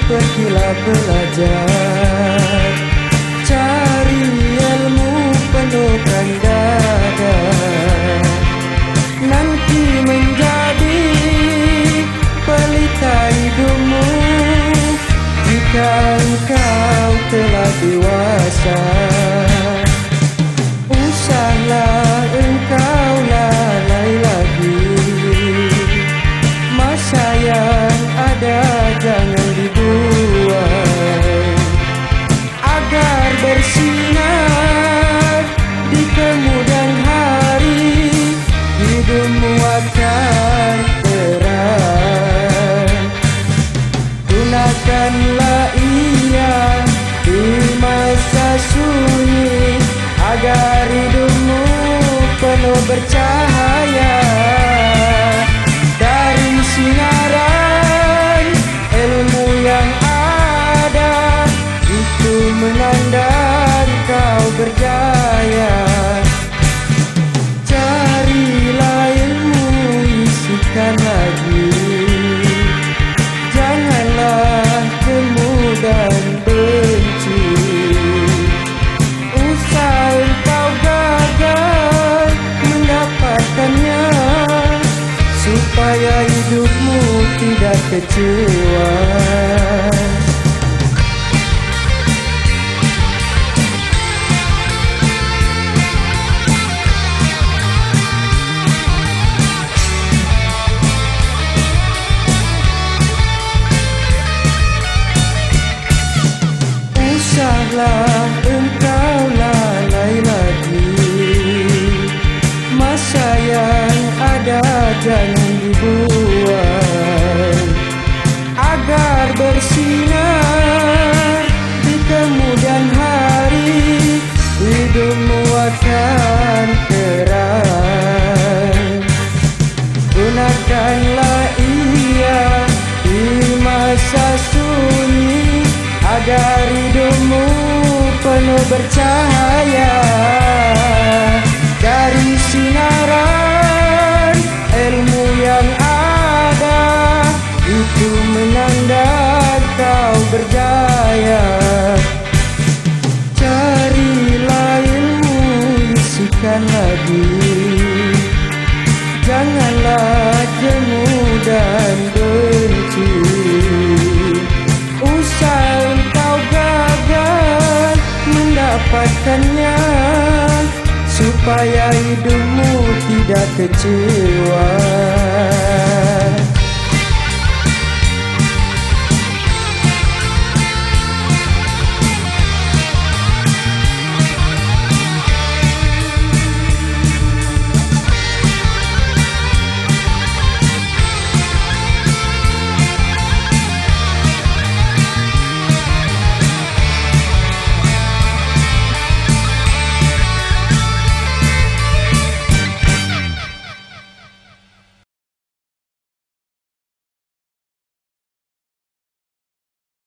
pergilah belajar, cari ilmu penuhkan dada. Nanti menjadi pelita hidupmu jika engkau telah dewasa. Usahlah engkau lalai lagi, masa yang ada jangan dibuang, agar bersinar di kemudian hari, hidupmu akan terang. Gunakanlah ia di masa sunyi, agar hidupmu penuh bercahaya. Dari sinaran ilmu yang ada, itu menanda kau berjaya. Carilah ilmu, isikan lagi, janganlah jemu dan benci. Usah engkau gagal mendapatkannya, supaya hidupmu tidak kecewa. Usahlah engkau lalai lagi, masa yang ada jangan dibuang, agar bersinar di kemudian hari, hidupmu akan terang. Gunakanlah ia di masa sunyi, agar hidupmu penuh bercahaya. Dari sinaran ilmu yang ada, itu menanda kau berjaya. Carilah ilmu, isikan lagi, janganlah jemu dan benci. Usah engkau gagal mendapatkannya, supaya hidupmu tidak kecewa.